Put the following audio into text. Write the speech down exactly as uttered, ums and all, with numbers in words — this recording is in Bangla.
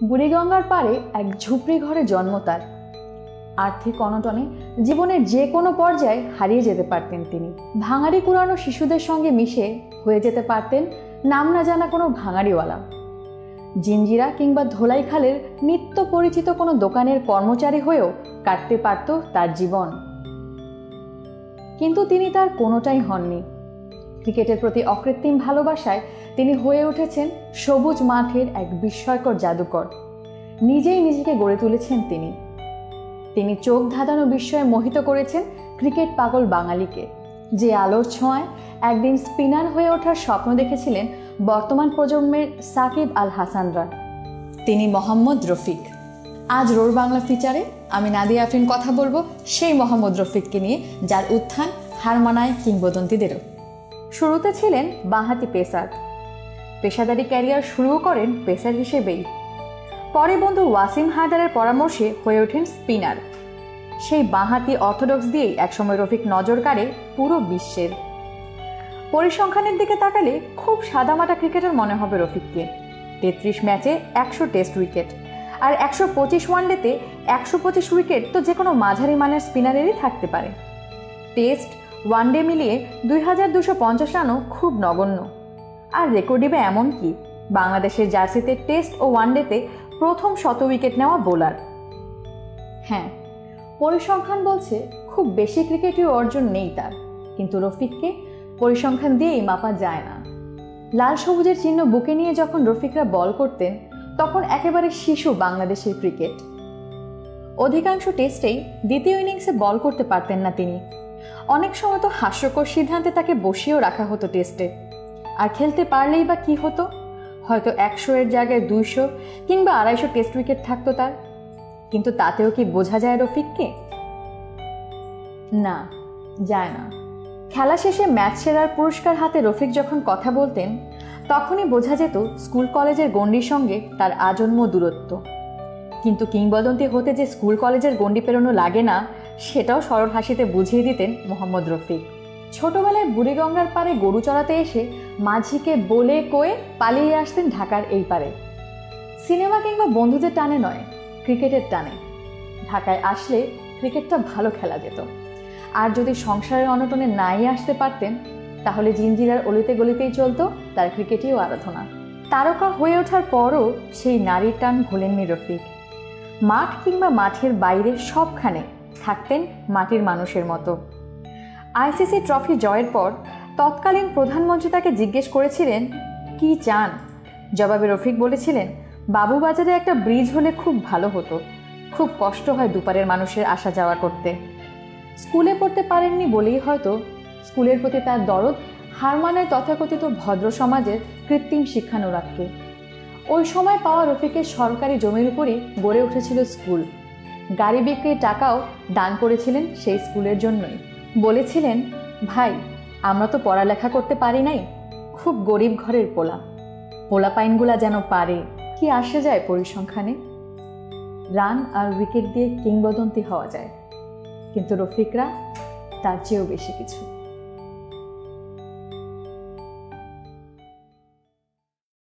বুড়িগঙ্গার পাড়ে এক ঝুপড়ি ঘরে জন্ম তার। আর্থিক অনটনে জীবনের যে কোনো পর্যায়ে হারিয়ে যেতে পারতেন তিনি। ভাঙাড়ি কুড়ানো শিশুদের সঙ্গে মিশে হয়ে যেতে পারতেন নাম না জানা কোনো ভাঙাড়িওয়ালা। জিঞ্জিরা কিংবা ধোলাইখালের নিত্য পরিচিত কোনো দোকানের কর্মচারী হয়েও কাটতে পারত তার জীবন। কিন্তু তিনি তার কোনোটাই হননি। ক্রিকেটের প্রতি অকৃত্রিম ভালোবাসায় তিনি হয়ে উঠেছেন সবুজ মাঠের এক বিস্ময়কর জাদুকর। নিজেই নিজেকে গড়ে তুলেছেন তিনি। তিনি চোখ ধাঁধানো বিস্ময়ে মোহিত করেছেন ক্রিকেট পাগল বাঙালিকে, যে আলোর ছোঁয়ায় একদিন স্পিনার হয়ে ওঠার স্বপ্ন দেখেছিলেন বর্তমান প্রজন্মের সাকিব আল হাসানরা। তিনি মোহাম্মদ রফিক। আজ রোর বাংলা ফিচারে আমি নাদিয়া আফরিন কথা বলবো সেই মোহাম্মদ রফিককে নিয়ে, যার উত্থান হার মানায় কিংবদন্তিদেরও। শুরুতে ছিলেন বাঁহাতি পেসার। পেশাদারি ক্যারিয়ার শুরু করেন পেসার হিসেবেই। পরে বন্ধু ওয়াসিম হায়দারের পরামর্শে হয়ে ওঠেন স্পিনার। সেই বাঁহাতি অর্থোডক্স দিয়েই একসময় রফিক নজর কাড়ে পুরো বিশ্বের। পরিসংখ্যানের দিকে তাকালে খুব সাদামাটা ক্রিকেটার মনে হবে রফিককে। তেত্রিশ ম্যাচে একশো টেস্ট উইকেট আর একশো পঁচিশ ওয়ানডেতে একশো পঁচিশ উইকেট তো যে কোনো মাঝারি মানের স্পিনারেরই থাকতে পারে। টেস্ট ওয়ানডে মিলিয়ে দুই হাজার দুশো পঞ্চাশ রানও খুব নগণ্য। আর রেকর্ডিবে এমন কি, বাংলাদেশের জার্সিতে টেস্ট ও ওয়ানডেতে প্রথম শত উইকেট নেওয়া বোলার। হ্যাঁ, পরিসংখ্যান বলছে খুব বেশি ক্রিকেটীয় অর্জন নেই তার, কিন্তু রফিককে পরিসংখ্যান দিয়েই মাপা যায় না। লাল সবুজের চিহ্ন বুকে নিয়ে যখন রফিকরা বল করতেন, তখন একেবারে শিশু বাংলাদেশের ক্রিকেট। অধিকাংশ টেস্টেই দ্বিতীয় ইনিংসে বল করতে পারতেন না তিনি। অনেক সময় তো হাস্যকর সিদ্ধান্তে তাকে বসিয়েও রাখা হতো টেস্টে। আর খেলতে পারলেই বা কি হতো, হয়তো একশো এর জায়গায় দুইশো কিংবা আড়াইশো টেস্ট উইকেট থাকতো তার। কিন্তু তাতেও কি বোঝা যায় রফিককে? না, যায় না। খেলা শেষে ম্যাচ সেরার পুরস্কার হাতে রফিক যখন কথা বলতেন, তখনই বোঝা যেত স্কুল কলেজের গণ্ডির সঙ্গে তার আজন্ম দূরত্ব। কিন্তু কিংবদন্তি হতে যে স্কুল কলেজের গণ্ডি পেরোনো লাগে না, সেটাও সরল হাসিতে বুঝিয়ে দিতেন মোহাম্মদ রফিক। ছোটবেলায় বুড়িগঙ্গার পাড়ে গরু চড়াতে এসে মাঝিকে বলে কয়ে পালিয়ে আসতেন ঢাকার এই পারে। সিনেমা কিংবা বন্ধুদের টানে নয়, ক্রিকেটের টানে। ঢাকায় আসলে ক্রিকেটটা ভালো খেলা যেত। আর যদি সংসারের অনটনে নাই আসতে পারতেন, তাহলে জিঞ্জিরার অলিতে গলিতেই চলতো তার ক্রিকেটীয় আরাধনা। তারকা হয়ে ওঠার পরও সেই নারীর টান ভোলেননি রফিক। মাঠ কিংবা মাঠের বাইরে সবখানে থাকতেন মাটির মানুষের মতো। আইসিসি ট্রফি জয়ের পর তৎকালীন প্রধানমন্ত্রী তাকে জিজ্ঞেস করেছিলেন কি চান। জবাবে রফিক বলেছিলেন, বাবুবাজারে একটা ব্রিজ হলে খুব ভালো হতো। খুব কষ্ট হয় দুপারের মানুষের আসা যাওয়া করতে। স্কুলে পড়তে পারেননি বলেই হয়তো স্কুলের প্রতি তার দরদ হার মানায় তথাকথিত ভদ্র সমাজের কৃত্রিম শিক্ষানুরাগকে। ওই সময় পাওয়া রফিকের সরকারি জমির উপরই গড়ে উঠেছিল স্কুল। গাড়ি বিক্রির টাকাও দান করেছিলেন সেই স্কুলের জন্যই। বলেছিলেন, ভাই, আমরা তো পড়ালেখা করতে পারি নাই, খুব গরিব ঘরের পোলা। পোলা পাইনগুলা যেন পারে, কি আসে যায় পরিসংখ্যানে। রান আর উইকেট দিয়ে কিংবদন্তি হওয়া যায়, কিন্তু রফিকরা তার চেয়েও বেশি কিছু।